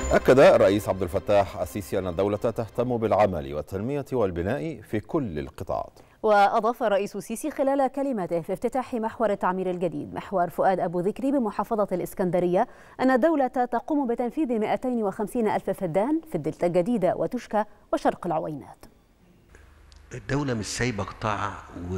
أكد الرئيس عبد الفتاح السيسي أن الدولة تهتم بالعمل والتنمية والبناء في كل القطاعات. وأضاف الرئيس السيسي خلال كلمته في افتتاح محور التعمير الجديد محور فؤاد أبو ذكري بمحافظة الإسكندرية أن الدولة تقوم بتنفيذ 250 ألف فدان في الدلتا الجديدة وتشكى وشرق العوينات. الدولة مش سايبة قطاع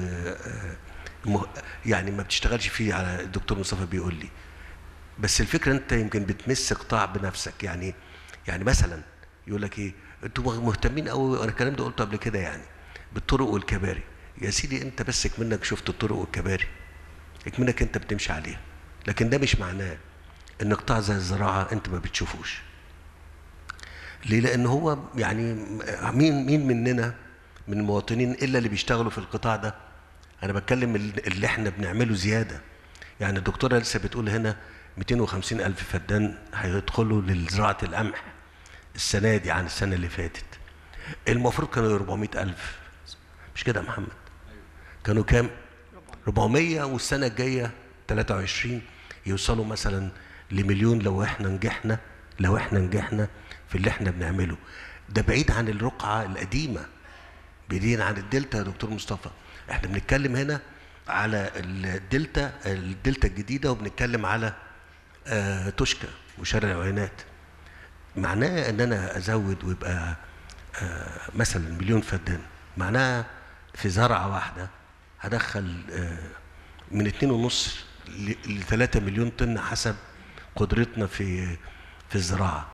يعني ما بتشتغلش فيه، على الدكتور مصطفى بيقول لي، بس الفكرة انت يمكن بتمس قطاع بنفسك. يعني مثلا يقول لك ايه، انتوا مهتمين قوي، انا الكلام ده قلته قبل كده، يعني بالطرق والكباري. يا سيدي انت بس اكمنك شفت الطرق والكباري، اكمنك انت بتمشي عليها، لكن ده مش معناه ان قطاع زي الزراعة انت ما بتشوفوش. ليه؟ لان هو يعني مين مننا من المواطنين الا اللي بيشتغلوا في القطاع ده. انا بتكلم اللي احنا بنعمله زيادة. يعني الدكتورة لسه بتقول هنا 250 ألف فدان هيدخلوا لزراعة القمح السنة دي عن السنة اللي فاتت. المفروض كانوا 400 ألف، مش كده يا محمد؟ كانوا كام؟ 400، والسنة الجاية 23 يوصلوا مثلا لمليون لو احنا نجحنا في اللي احنا بنعمله. ده بعيد عن الرقعة القديمة، بعيدين عن الدلتا يا دكتور مصطفى. احنا بنتكلم هنا على الدلتا الجديدة، وبنتكلم على توشكا وشارع العوينات. معناه ان انا ازود ويبقى مثلا مليون فدان، معناها في زرعة واحدة هدخل من 2.5 ل 3 مليون طن حسب قدرتنا في الزراعة.